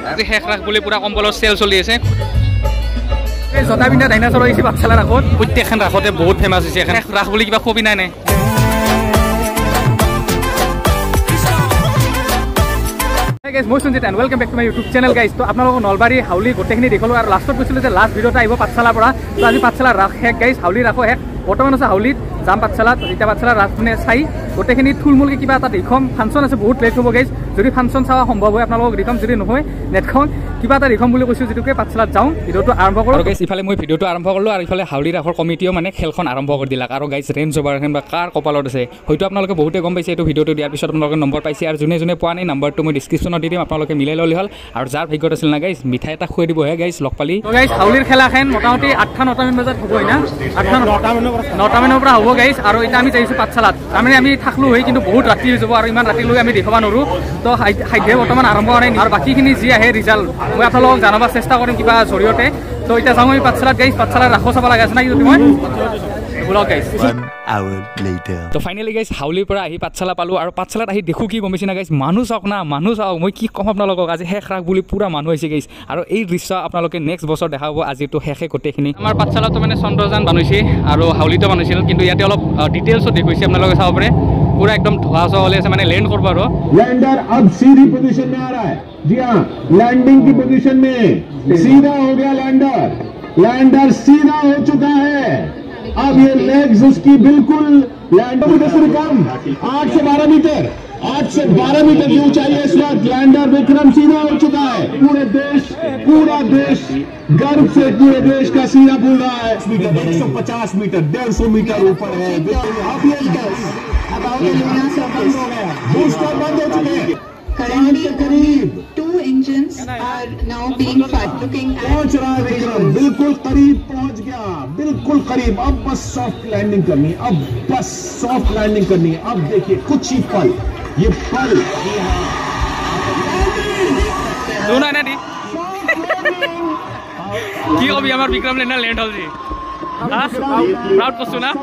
আজি শেষ ৰাস বুলি পুৰা কম্বলৰ চেল চলি আছে জতা পিন্ধা ডাইনাছৰ আহিছে পাঠশালাৰ আগত প্ৰত্যেকখন ৰাসতে বহুত ফেমাছ হৈছে এখন ৰাস বুলি কিবা কবি নাই মই Sanjit and welcome back to my YouTube channel guys তো আপোনালোকক নলবাৰী হাউলি গোটেইখিনি দেখালোঁ আৰু লাষ্টত কৈছিলোঁ যে লাষ্ট ভিডিঅ'টা আহিব পাঠশালাৰ পৰা তো আজি পাঠশালাৰ ৰাস শেষ গাইজ হাউলিৰ ৰাসো শেষ বৰ্তমান আছে হাউলিত যাম পাঠশালাত এতিয়া পাঠশালাৰ ৰাস মানে চাই গোটেইখিনি থুলমূলকৈ কিবা এটা দেখুৱাম ফাংচন আছে বহুত লেট হ'ব গাইজ যদি ফাংচন চাৱা সম্ভৱ হয় আপোনালোকক দেখুৱাম যদি নহয় নেটখন কিবা এটা দেখুৱাম বুলি কৈছোঁ যিটোকে পাঠশালাত যাওঁ ভিডিঅ'টো আৰম্ভ কৰোঁ গাইজ ইফালে মই ভিডিঅ'টো আৰম্ভ কৰিলোঁ আৰু ইফালে হাউলি ৰাসৰ কমিটিও মানে খেলখন আৰম্ভ কৰি দিলাক আৰু গাইজ ৰেঞ্জ অভাৰখন বা কাৰ কপালত আছে হয়তো আপোনালোকে বহুতে গম পাইছে এইটো ভিডিঅ'টো দিয়াৰ পিছত আপোনালোকে নম্বৰ পাইছে আৰু যোনে যোনে পোৱা নাই নাম্বাৰটো মই ডিছক্ৰিপশ্যনত দি দিম আপোনালোকে মিলাই ল'লে হ'ল আৰু যাৰ ভাগ্যত আছিল না গাইজ মিঠাই এটা খুৱাই দিবহে গাইজ লগ পালি তো গাইজ হাউলিৰ খেলাখন মোটামুটি 8-9 বজাত হ'বই না 8-9 মানৰ পৰা হ'ব গাইজ আৰু এতিয়া আমি যাইছোঁ পাঠশালাত তাৰমানে আমি থাকলোঁ হয় কিন্তু বহুত ৰাতি হৈ যাব আৰু ইমান ৰাতিলৈ আমি দেখাব নোৱাৰোঁ তো সাধ্যে বৰ্তমান আৰম্ভ কৰা নাই আৰু বাকীখিনি যি আহে ৰিজাল্ট মই আপোনালোকক জনাব চেষ্টা কৰিম কিবা জৰিয়তে তো এতিয়া যাওঁ আমি পাঠশালাত গাইজ পাঠশালাৰ ৰাসো চাব লগা আছে না কিন্তু মই তো ফাইনেলি গাইজ হাউলিৰ পৰা আহি পাঠশালা পালোঁ আৰু পাঠশালাত আহি দেখোঁ কি গম পাইছে না গাইজ মানুহ চাওক না মানুহ চাওক মই কি ক'ম আপোনালোকক আজি শেষ ৰাস বুলি পুৰা মানুহ হৈছে গাইজ আৰু এই দৃশ্য আপোনালোকে নেক্সট বছৰ দেখা পাব আজিতো শেষে গোটেইখিনি আমাৰ পাঠশালাতো মানে চন্দ্ৰযান বনাইছে আৰু হাউলিতো বনাইছিল কিন্তু ইয়াতে অলপ ডিটেইলছত দেখুৱাইছে আপোনালোকে চাব পাৰে पूरा एकदम धुआं सा वाले से मैंने लैंड कर पा रहा लैंडर अब सीधी पोजीशन में आ रहा है जी हाँ लैंडिंग की पोजीशन में सीधा हो गया लैंडर सीधा हो चुका है अब ये लेग्स उसकी बिल्कुल लैंडर से कम 8 से 12 मीटर 8 से 12 मीटर की ऊंचाई है इस वक्त लैंडर विक्रम सीधा हो चुका है पूरा देश गर्व से पूरे देश का सीधा बोल रहा है 150 मीटर 150 मीटर ऊपर है करीब 2 engines are now being fired looking at पहुंच रहा है विक्रम बिल्कुल करीब पहुंच गया बिल्कुल करीब अब बस सॉफ्ट लैंडिंग करनी है अब देखिए कुछ ही पल ये पल दोनों ना दी की अभी हमार विक्रम लेना लैंड हो जी प्राउड करছো না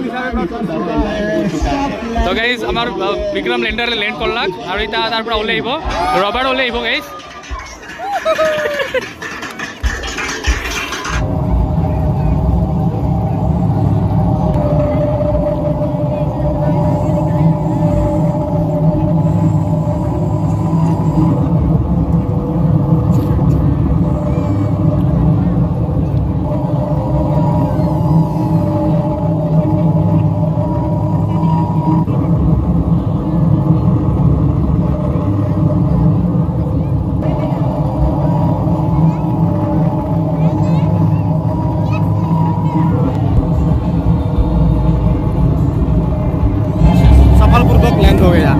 তো গাইস আমার বিক্রম ল্যান্ডারে ল্যান্ড করলাক আর এটা তারপর ওলে আইবো রবার্ট ওলে আইবো গাইস लैंड हो गया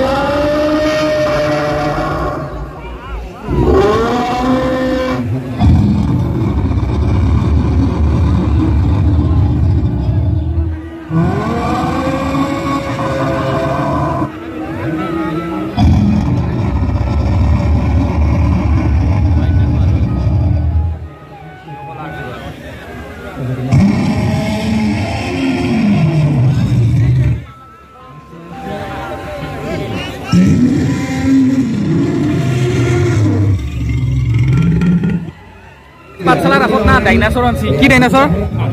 পাঠশালার রাখত না ডাইনাছৰ আনছি কি ডাইনাছৰ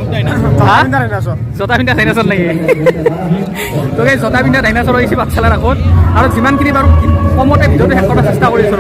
জতা পিন্ধা ডাইনাছৰ নেকি তো এই জতা পিন্ধা ডাইনাছৰ আহিছে পাঠশালাৰ ৰাখত আৰু যিমানখিনি বাৰু কমতে ভিডিঅ'টো শেষ কৰাৰ চেষ্টা কৰিছোঁ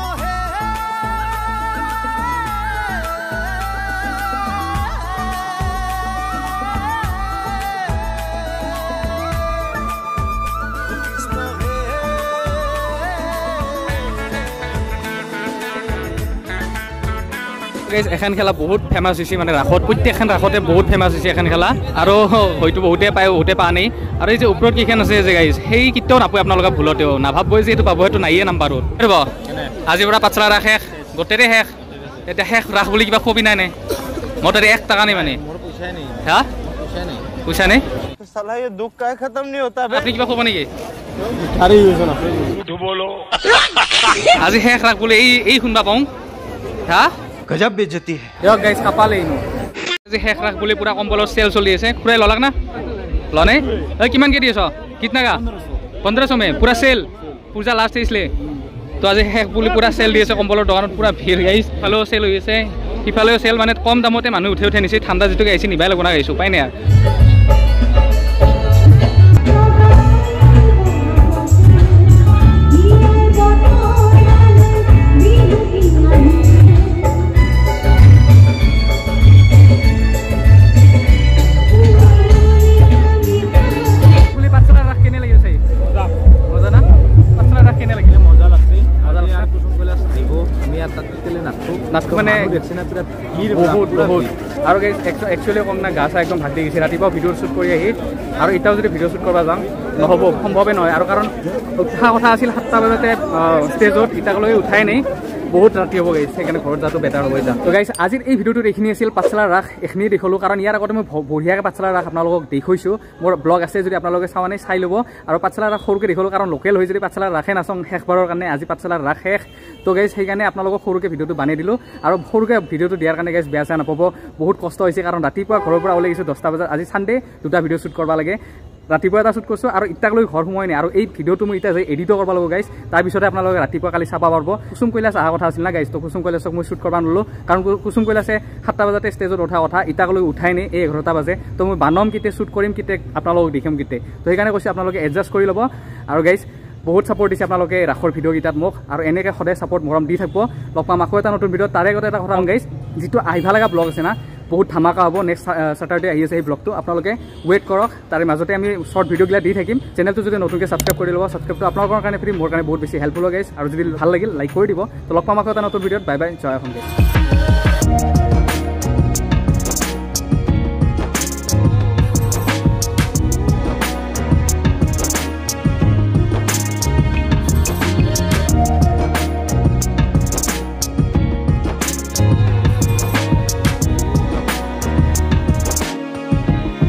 এখন খেলা বহুত ফেমাছ হৈছে মানে ৰাসত প্ৰত্যেকখন ৰাসতে বহুত ফেমাছ হৈছে এখন খেলা আৰু হয়তো বহুতে পায় বহুতে পা নাই আৰু এই যে ওপৰত কেইখন আছে যে গাইজ সেই কেতিয়াও নাপায় আপোনালোকে ভুলতেও নাভাববই যে এইটো পাব সেইটো নাইয়ে নাম্বাৰত ৰ'ব আজিৰ পৰা পাঠশালা ৰাস শেষ গোটেইৰে শেষ এতিয়া শেষ ৰাস বুলি কিবা কবি নাই মোৰ তাতে 1 টকা নাই মানে হা পইচা নাই साला ये दुख का खत्म नहीं होता আপনি কিবা ক'ব নেকি अरे योजना तू बोलो আজি শেষ ৰাস বুলি এই শুনবা পাওঁ হা गजब बेइज्जती है यो गाइस कपाले इनो আজি শেষ ৰাস বুলি পুৰা কম্বলৰ চেল চলি আছে খুৰাই ললাক না লনে এই কিমান কে দিছ कितना का 1500 में पूरा सेल पूजा लास्ट है इसलिए তো আজি শেষ বুলি পুৰা চেল দি আছে কম্বলৰ দোকানত পুৰা ভিৰ গাইছ ইফালেও চেল হৈ আছে সিফালেও চেল মানে কম দামতে মানুহ উঠে নিছে ঠাণ্ডা যিটো গাইছে নিবাই লগা গাইছোঁ উপায় নাই আৰু মানে আৰু একচুৱেলি কম না গা চা একদম ভাগ দি গৈছে ৰাতিপুৱা ভিডিঅ' শ্বুট কৰি আহি আৰু এতিয়াও যদি ভিডিঅ' শ্বুট কৰিব যাওঁ নহ'ব সম্ভৱে নহয় আৰু কাৰণ উঠা কথা আছিল 7টা বজাতে ষ্টেজত ইটাকলৈ উঠাই নাই বহুত ৰাতি হ'ব গাইছে সেইকাৰণে ঘৰত যাতো বেটাৰ হ'ব যা তো গাইছ আজিৰ এই ভিডিঅ'টোত এইখিনি আছিল পাঠশালাৰ ৰাস এইখিনি দেখালোঁ কাৰণ ইয়াৰ আগতে মই বঢ়িয়াকৈ পাঠশালাৰ ৰাস আপোনালোকক দেখুৱাইছোঁ মোৰ ব্লগ আছে যদি আপোনালোকে চাৱা নাই চাই ল'ব আৰু পাঠশালাৰ ৰাস সৰুকৈ দেখালোঁ কাৰণ লোকেল হৈ যদি পাঠশালাৰ ৰাসে নাচাওঁ শেষবাৰৰ কাৰণে আজি পাঠশালাৰ ৰাস শেষ তো গাইছ সেইকাৰণে আপোনালোকক সৰুকৈ ভিডিঅ'টো বানাই দিলোঁ আৰু সৰুকৈ ভিডিঅ'টো দিয়াৰ কাৰণে গাইছ বেয়া চেয়া নাপাব বহুত কষ্ট হৈছে কাৰণ ৰাতিপুৱা ঘৰৰ পৰা ওলাই গৈছোঁ 10টা বজাত আজি ছানডে 2টা ভিডিঅ' শ্বুট কৰিব লাগে ৰাতিপুৱা এটা শ্বুট কৰিছোঁ আৰু ইটাকলৈ ঘৰ সোমোৱাই নাই আৰু এই ভিডিঅ'টো মই এতিয়া এডিটো কৰিব লাগিব গাইছ তাৰপিছতে আপোনালোকে ৰাতিপুৱা কালি চাব পাৰিব কুসুম কৈলাশ অহা কথা আছিল না গাইছ তো কুসুম কৈলাশক মই শ্বুট কৰিব নলোঁ কাৰণ কুসুম কৈলাশে 7টা বজাতে ষ্টেজত উঠা কথা ইটাকলৈ উঠাই নাই 11টা বাজে তো মই বানম কেতিয়া শ্বুট কৰিম কেতিয়া আপোনালোকক দেখিম কেতিয়া তো সেইকাৰণে কৈছোঁ আপোনালোকে এডজাষ্ট কৰি ল'ব আৰু গাইছ বহুত ছাপোৰ্ট দিছে আপোনালোকে ৰাসৰ ভিডিঅ'কেইটাত মোক আৰু এনেকৈ সদায় ছাপোৰ্ট মৰম দি থাকিব লগ পাম আকৌ এটা নতুন ভিডিঅ'ত তাৰে আগতে এটা কথা গাইছ যিটো আহিব লগা ব্লগ আছে না বহুত ধামাকা হ'ব নেক্সট স্যাটাৰডে আহি আছে এই ব্লগটো আপোনালোকে ৱেইট কৰক তাৰে মাজতে আমি শৰ্ট ভিডিঅ'গিলা দি থাকিম চেনেলটো যদি নতুনকৈ ছাবস্ক্ৰাইব কৰি ল'ব ছাবস্ক্ৰাইবটো আপোনালোকৰ কাৰণে ফ্ৰী মোৰ কাৰণে বহুত বেছি হেল্পফুল গাইছ আৰু যদি ভাল লাগিল লাইক কৰি দিব তো লগ পাম আকৌ এটা নতুন ভিডিঅ'ত বাই বাই জয় অসম গাইছ